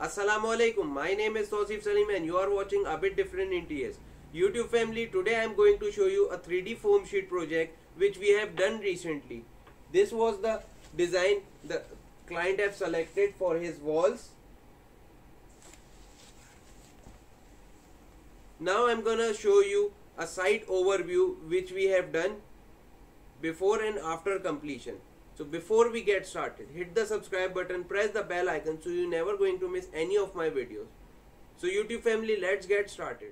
Assalamu alaikum. My name is Tosif Salim and you are watching A Bit Different in TS. YouTube family, today I am going to show you a 3D foam sheet project which we have done recently. This was the design the client have selected for his walls. Now I am gonna show you a site overview which we have done before and after completion. So before we get started, hit the subscribe button, press the bell icon so you're never going to miss any of my videos. So YouTube family, let's get started.